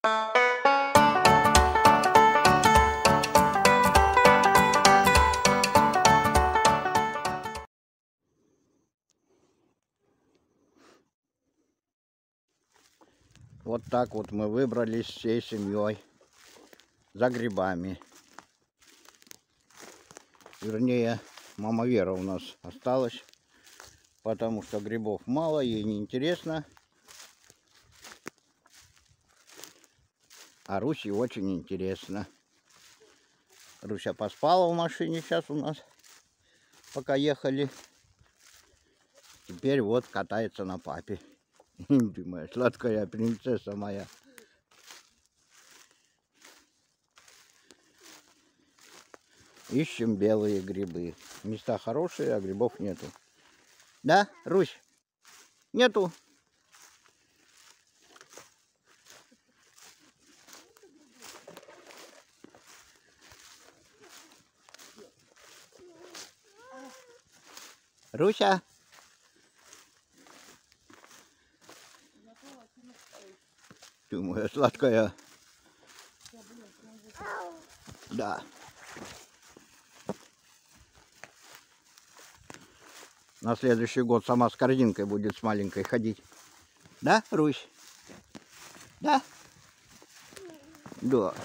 Вот так вот мы выбрались всей семьей за грибами. Вернее, мама Вера у нас осталась, потому что грибов мало, ей не интересно. А Руси очень интересно. Руся поспала в машине сейчас у нас, пока ехали. Теперь вот катается на папе. Ты моя сладкая принцесса моя. Ищем белые грибы. Места хорошие, а грибов нету. Да, Русь? Нету? Руся? Ты моя сладкая. Да. На следующий год сама с корзинкой будет с маленькой ходить. Да, Русь? Да? Да.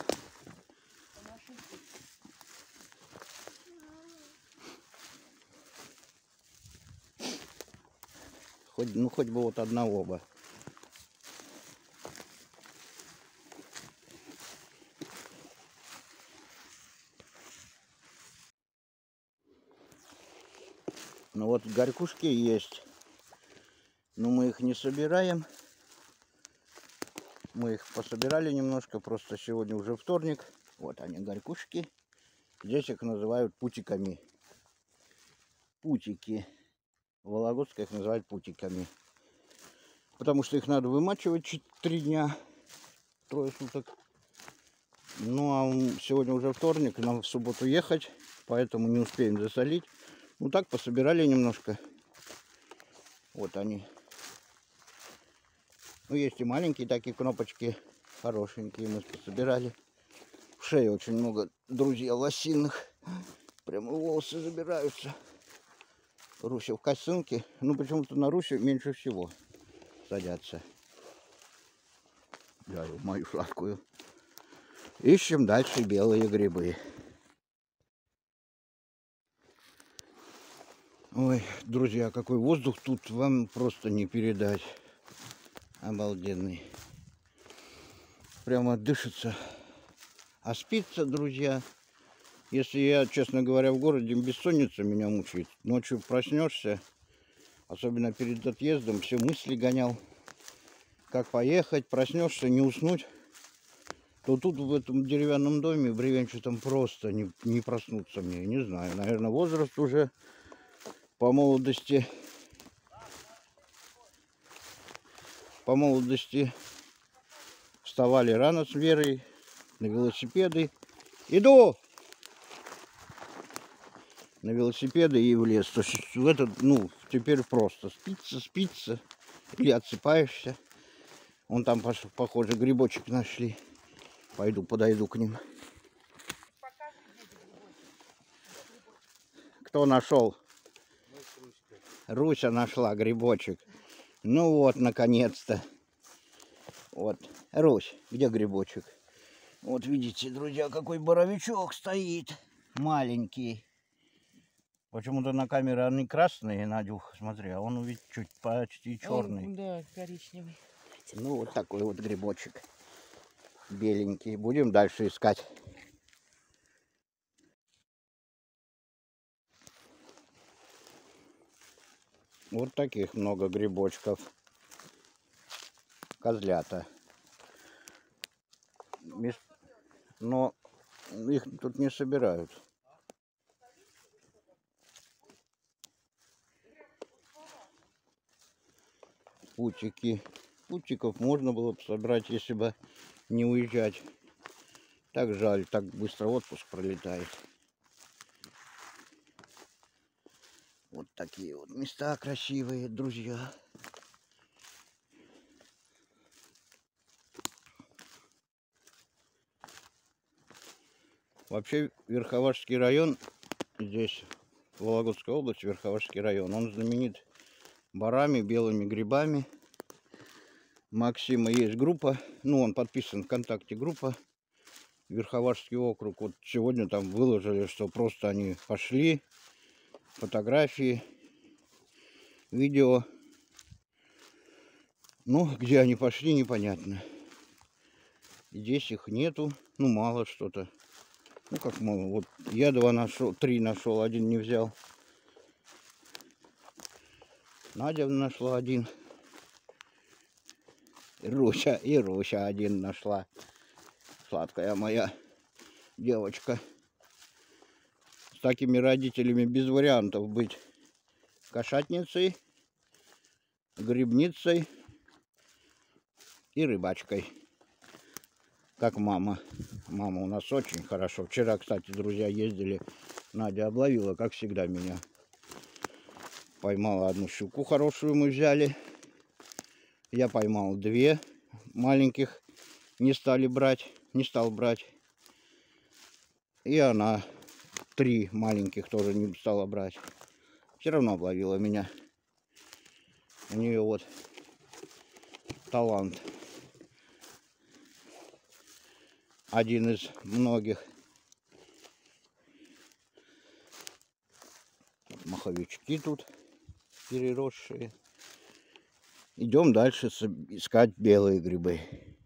Хоть бы вот одного бы. Ну вот горькушки есть, но мы их не собираем. Мы их пособирали немножко, просто сегодня уже вторник. Вот они, горькушки. Здесь их называют путиками. Путики. В Вологодской их называют путиками. Потому что их надо вымачивать 3 дня, 3 суток. Ну а сегодня уже вторник, нам в субботу ехать, поэтому не успеем засолить. Ну так, пособирали немножко. Вот они. Ну есть и маленькие такие кнопочки, хорошенькие мы пособирали. В шее очень много, друзья, лосиных. Прямо волосы забираются. Руся в косынке. Ну почему-то на Русю меньше всего садятся. Да, мою сладкую. Ищем дальше белые грибы. Ой, друзья, какой воздух тут вам просто не передать. Обалденный. Прямо дышится. А спится, друзья. Если я, честно говоря, в городе, бессонница меня мучает. Ночью проснешься, особенно перед отъездом, все мысли гонял. Как поехать, проснешься, не уснуть. То тут в этом деревянном доме, бревенчатом, просто не проснуться мне. Не знаю, наверное, возраст уже по молодости. По молодости вставали рано с Верой на велосипеды. Иду! На велосипеды и в лес. То есть в этот, ну, теперь просто спится, или отсыпаешься. Вон там, похоже, грибочек нашли. Пойду, подойду к ним. Кто нашел? Руся нашла грибочек. Ну вот, наконец-то. Вот. Русь, где грибочек? Вот видите, друзья, какой боровичок стоит. Маленький. Почему-то на камере они красные, Надюх, смотри, а он ведь чуть почти черный. Да, коричневый. Ну вот такой вот грибочек. Беленький. Будем дальше искать. Вот таких много грибочков. Козлята. Но их тут не собирают. Путики. Путиков можно было бы собрать, если бы не уезжать. Так жаль, так быстро отпуск пролетает. Вот такие вот места красивые, друзья. Вообще Верховашский район, здесь Вологодская область, Верховашский район, он знаменит барами, белыми грибами. Максима есть группа, ну он подписан ВКонтакте, группа Верховашский округ. Вот сегодня там выложили, что просто они пошли, фотографии, видео. Ну, где они пошли, непонятно. Здесь их нету, ну мало что-то. Ну как мало, вот я 2 нашел, 3 нашел, 1 не взял. Надя нашла 1. И Руся 1 нашла. Сладкая моя девочка. С такими родителями без вариантов быть кошатницей, грибницей и рыбачкой. Как мама. Мама у нас очень хорошо. Вчера, кстати, друзья, ездили. Надя обловила, как всегда, меня. Поймала 1 щуку хорошую, мы взяли. Я поймал 2 маленьких. Не стал брать. И она 3 маленьких тоже не стала брать. Все равно обловила меня. У нее вот талант. Один из многих. Маховички тут переросшие. Идем дальше искать белые грибы.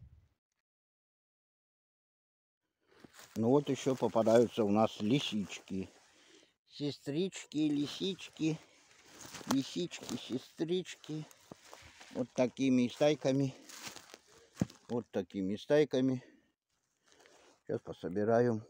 Ну вот еще попадаются у нас лисички. Сестрички, лисички. Лисички, сестрички. Вот такими стайками. Вот такими стайками. Сейчас пособираю.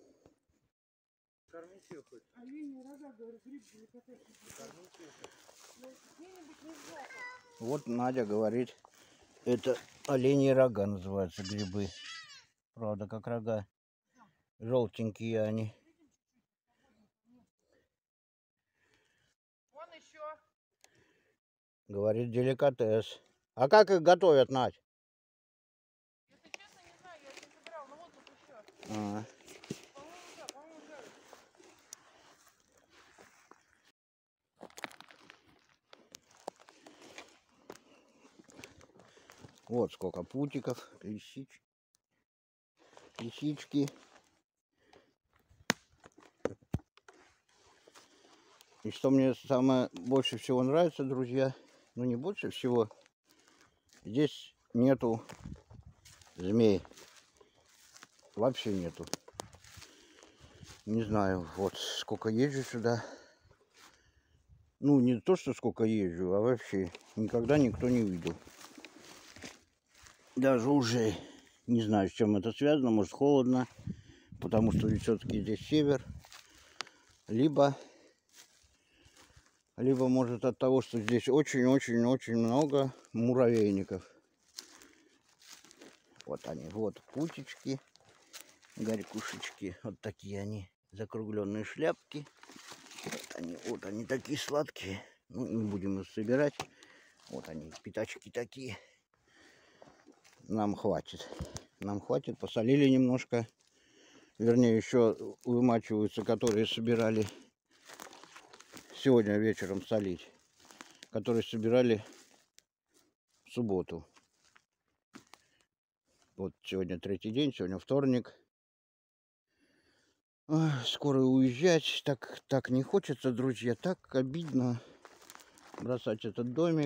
Вот Надя говорит, это оленьи рога называются грибы. Правда, как рога. Желтенькие они. Вон еще. Говорит, деликатес. А как их готовят, Надь? Если честно, не знаю, я их не собирал, но вот тут еще. А. По-моему, да, по-моему, жарят. Вот сколько путиков, лисички. И что мне самое больше всего нравится, друзья, ну не больше всего, здесь нету змей. Вообще нету. Не знаю, вот сколько езжу сюда. Ну, не то, что сколько езжу, а вообще никогда никто не видел. Даже уже не знаю, с чем это связано. Может, холодно, потому что все-таки здесь север. Либо может от того, что здесь очень-очень-очень много муравейников. Вот они, вот путечки, горькушечки. Вот такие они, закругленные шляпки. Вот они такие сладкие. Ну, не будем их собирать. Вот они, пятачки такие. Нам хватит. Нам хватит. Посолили немножко. Вернее, еще вымачиваются, которые собирали сегодня вечером солить. Которые собирали в субботу. Вот сегодня 3-й день, сегодня вторник. Ой, скоро уезжать. Так не хочется, друзья. Так обидно бросать этот домик.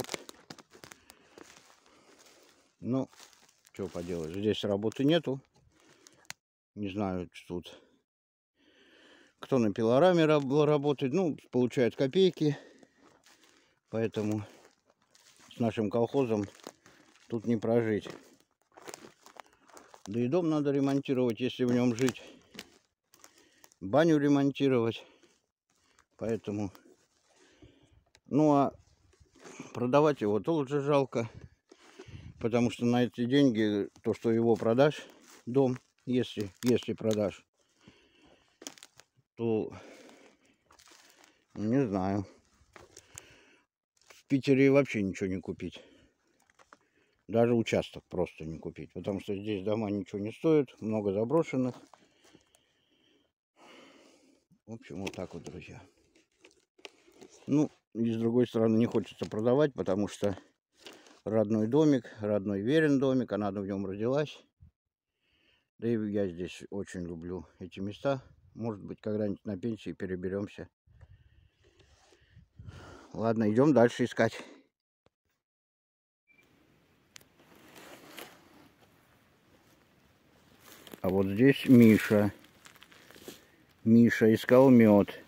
Ну, что поделать. Здесь работы нету. Не знаю, что тут. Кто на пилораме работает, ну, получает копейки. Поэтому с нашим колхозом тут не прожить. Да и дом надо ремонтировать, если в нем жить. Баню ремонтировать. Поэтому... Ну, а продавать его тоже жалко. Потому что на эти деньги, то, что его продашь, дом, если продашь, то не знаю. В Питере вообще ничего не купить. Даже участок просто не купить. Потому что здесь дома ничего не стоят. Много заброшенных. В общем, вот так вот, друзья. Ну, и с другой стороны, не хочется продавать, потому что родной домик, родной Верин домик, она в нем родилась. Да и я здесь очень люблю эти места. Может быть, когда-нибудь на пенсии переберемся. Ладно, идем дальше искать. А вот здесь Миша. Миша искал мед.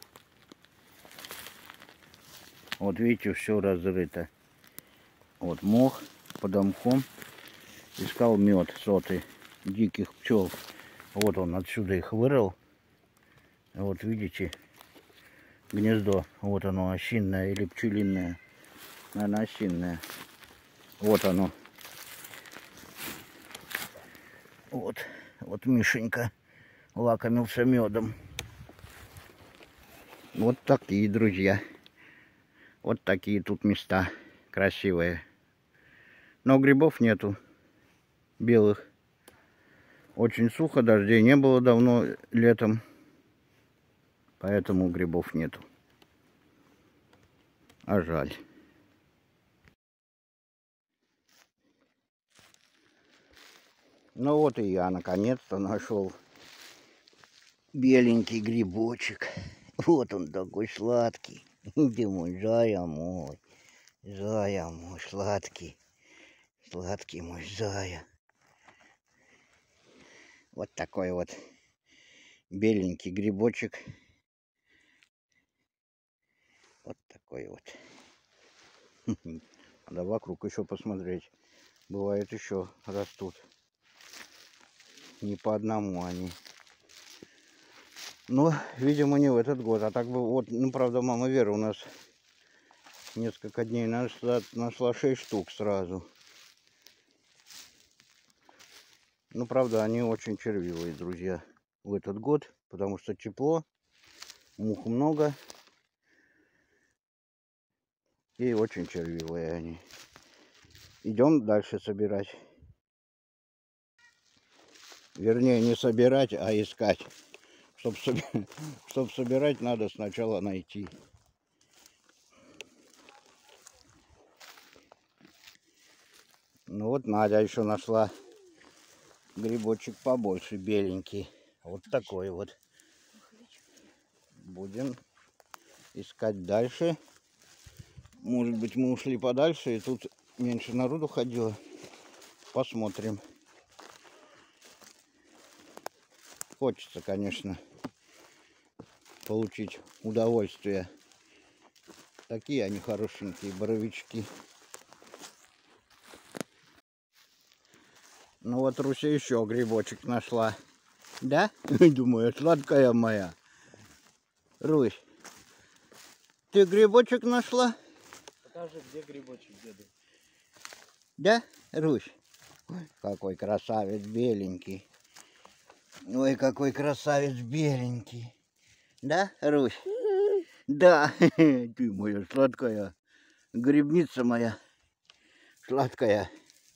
Вот видите, все разрыто. Вот мох под мхом. Искал мед соты диких пчел. Вот он отсюда их вырыл. Вот видите, гнездо. Вот оно, осинное или пчелиное. Наверное, осинное. Вот оно. Вот Мишенька лакомился медом. Вот такие, друзья. Вот такие тут места красивые. Но грибов нету белых. Очень сухо, дождей не было давно летом. Поэтому грибов нету. А жаль. Ну вот и я наконец-то нашел беленький грибочек. Вот он такой сладкий. Ты мой, зая мой, сладкий. Сладкий мой зая. Вот такой вот беленький грибочек. Вот такой вот. Надо вокруг еще посмотреть. Бывает еще растут. Не по одному они. Но, видимо, не в этот год. А так бы вот, ну, правда, мама Вера у нас несколько дней нашла 6 штук сразу. Ну, правда, они очень червивые, друзья, в этот год, потому что тепло, мух много и очень червивые они. Идем дальше собирать. Вернее, не собирать, а искать. Чтоб собирать, надо сначала найти. Ну вот Надя еще нашла грибочек побольше, беленький. Вот такой вот. Будем искать дальше. Может быть, мы ушли подальше, и тут меньше народу ходило. Посмотрим. Хочется, конечно, получить удовольствие. Такие они хорошенькие боровички. Ну вот Руся еще грибочек нашла. Да? Думаю, сладкая моя. Русь, ты грибочек нашла? Покажи, где грибочек, деду. Да, Русь? Ой, какой красавец беленький. Ой, какой красавец беленький. Да, Русь? Да, ты моя сладкая. Грибница моя сладкая.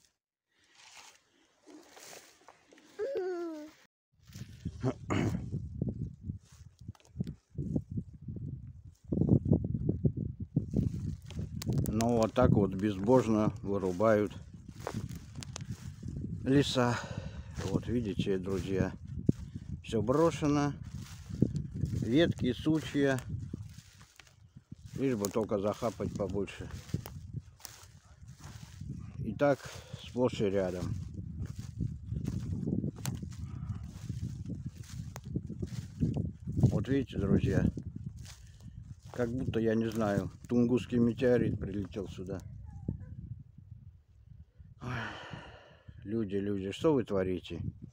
Ну вот так вот безбожно вырубают леса. Вот видите, друзья, все брошено. Ветки, сучья. Лишь бы только захапать побольше. И так сплошь и рядом. Вот видите, друзья, как будто, я не знаю, Тунгусский метеорит прилетел сюда. Ой, люди, что вы творите?